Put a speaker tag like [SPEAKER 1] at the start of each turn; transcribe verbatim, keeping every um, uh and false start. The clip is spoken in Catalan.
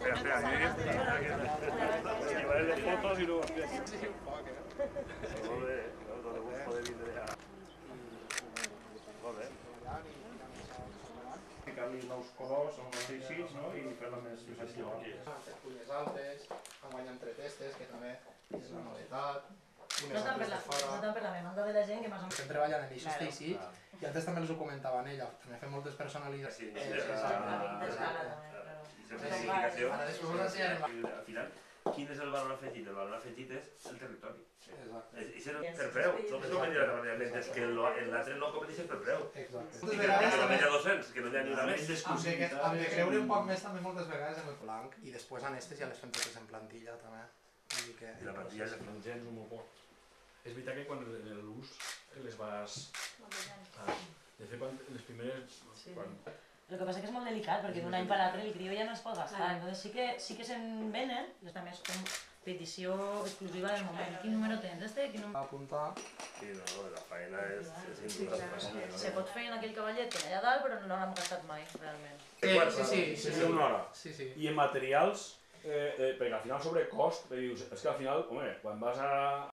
[SPEAKER 1] espera, llevaré de fotos y luego estoy aquí. Joder, no le gusta de vindre a... Joder.
[SPEAKER 2] Ficar-li nous colors, els teixits, no? I fer-la més visual.
[SPEAKER 3] Fer fulles altes, enguany amb tretestes, que també és una novetat.
[SPEAKER 4] No tant per la, no tant per la demanda de la gent que més o menys...
[SPEAKER 3] Estem treballant en aquests teixits i antes també els ho comentava en ella, també fem moltes personalitats.
[SPEAKER 1] Sí,
[SPEAKER 3] Ara després us ensenyarem.
[SPEAKER 1] Al final, quin és el valor afegit? El valor afegit és el territori. És per preu, no és com dir la manera, mentre que l'altre no competeixen per preu.
[SPEAKER 3] Exacte.
[SPEAKER 1] I que no hi ha dos-cents, que no hi ha ni una més.
[SPEAKER 3] Hem de creure un poc més també moltes vegades en el blanc i després en estes ja les fem totes en plantilla també.
[SPEAKER 1] I la plantilla és
[SPEAKER 2] La gent no m'ho pot. És veritat que quan en l'ús les vas... De fet, les primeres...
[SPEAKER 4] El que passa que és molt delicat, perquè d'un any per l'altre el crió ja no es pot gastar, entonces sí que, sí que se'n venen, i també és com petició exclusiva del moment. Quin número tens, este? Quin número...
[SPEAKER 3] Apuntar...
[SPEAKER 1] Sí, no, la feina és indudable.
[SPEAKER 4] Se pot fer en aquell cavallet que allà dalt, però no l'hem gastat mai, realment.
[SPEAKER 3] Sí, sí, sí.
[SPEAKER 2] Sí, una hora.
[SPEAKER 3] Sí, sí.
[SPEAKER 2] I en materials, perquè al final sobre cost, dius, és que al final, home, quan vas a